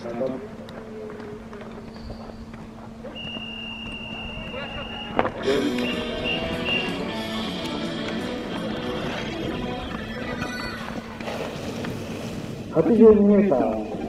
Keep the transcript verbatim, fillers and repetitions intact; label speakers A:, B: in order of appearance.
A: はちじゅうにメーター。